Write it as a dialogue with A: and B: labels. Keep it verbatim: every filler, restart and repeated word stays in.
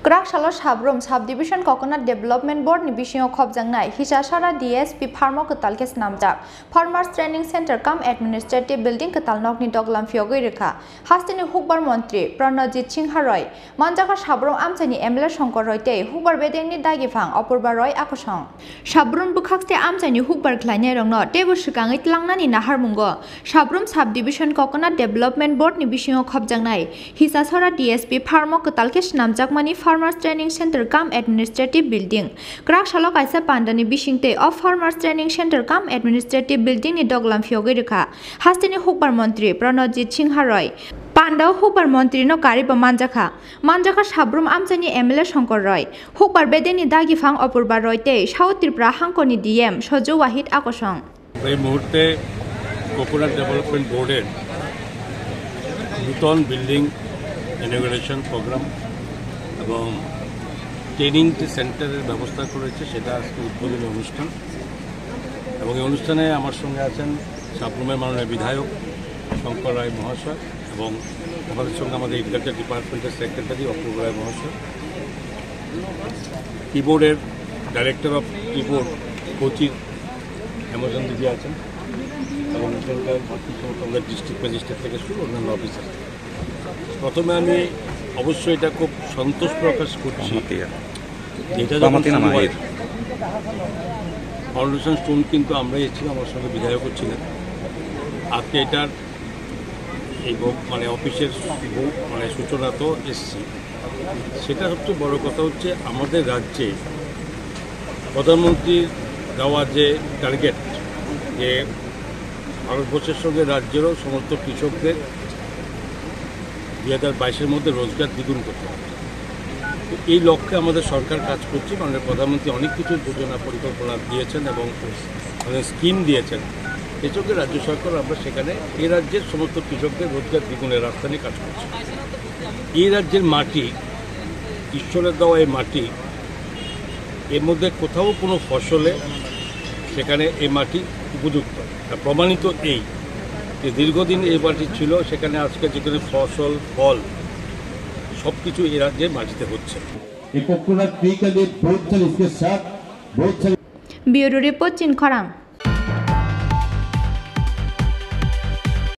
A: Krakshalo Shabrum Subdivision Coconut Development Board ni bishingo khobjangnai Hisasara D S P Pharma Katal kes namjak Farmers Training Center kam Administrative Building Katal nokni doglam Phiyogwi rekha Hastini Hukbar Mantri Pranajit Singha Roy Manjaka Shabrum amchani M L A Shankar Roy te Hukbar bedengni dagifang Apurba Roy akosong Shabrum bukhakste amchani Hukbar khlainai rongno tebu shikangai tlangnani naharmungo Shabrum Subdivision Coconut Development Board ni bishingo khobjangnai Hisasara D S P Pharma Katal kes namjak mani Farmers Training Center kam Administrative Building Krakshalo kaisa pandani bishingte of Farmers Training Center kam Administrative Building ni doglam Phiyogwi rekha Hastini Hukbar Mantri Pranajit Singha Roy Pandao Hukbar Mantri no kariba Manjaka Manjaka Shabrum amchani M L A Shankar Roy Hukbar bedeni dagifang Apurba Roy te South Tripura hankoni D M Sojo Wahid akosong
B: এই মুহূর্তে coconut development বোর্ডের নতুন building inauguration programme এবং training সেন্টারের ব্যবস্থা করেছে সেটা আজকে উদ্বোধনী অনুষ্ঠান এবং এই অনুষ্ঠানে আমার সঙ্গে আছেন সাবরুমের মাননীয় বিধায়ক শঙ্কর রায় মহাশয় এবং আমাদের সঙ্গে আমাদের এগ্রিকালচার ডিপার্টমেন্টের সেক্রেটারি অপূর্ব রায় মহাশয় কিবোর্ডের ডাইরেক্টর অফ কিবোর্ড কোচির অ্যামাজন দিদি আছেন এবং এখানকার আমরা ডিস্ট্রিক্ট ম্যাজিস্ট্রেট থেকে শুরু অন্যান্য অফিসার প্রথমে আমি অবশ্যই এটা খুব সন্তোষ প্রকাশ করছি এটা ফাউন্ডেশন স্টোন কিন্তু আমরাই এসেছিলাম আমার সঙ্গে বিধায়কও ছিলেন আজকে এটার এই মানে অফিসের মানে সূচনা তো এসছি সেটা সবচেয়ে বড় কথা হচ্ছে আমাদের রাজ্যে প্রধানমন্ত্রীর দেওয়া যে টার্গেট যে ভারতবর্ষের সঙ্গে রাজ্যেরও সমস্ত কৃষকদের দুই হাজার বাইশের মধ্যে রোজগার দ্বিগুণ করতে হবে তো এই লক্ষ্যে আমাদের সরকার কাজ করছে মাননীয় প্রধানমন্ত্রী অনেক কিছু যোজনা পরিকল্পনা দিয়েছেন এবং অনেক স্কিম দিয়েছেন কৃষকদের রাজ্য সরকার আমরা সেখানে এই রাজ্যের সমস্ত কৃষকদের রোজগার দ্বিগুণের রাস্তা নিয়ে কাজ করছি এই রাজ্যের মাটি ঈশ্বরের দেওয়া এই মাটি এর মধ্যে কোথাও কোনো ফসলে সেখানে এই মাটি উপযুক্ত প্রমাণিত এই যে দীর্ঘদিন এই মাটি ছিল সেখানে আজকে যেখানে ফসল ফল সব কিছু এই রাজ্যের মাটিতে হচ্ছে
A: ব্যুরো রিপোর্ট চিনখরাং।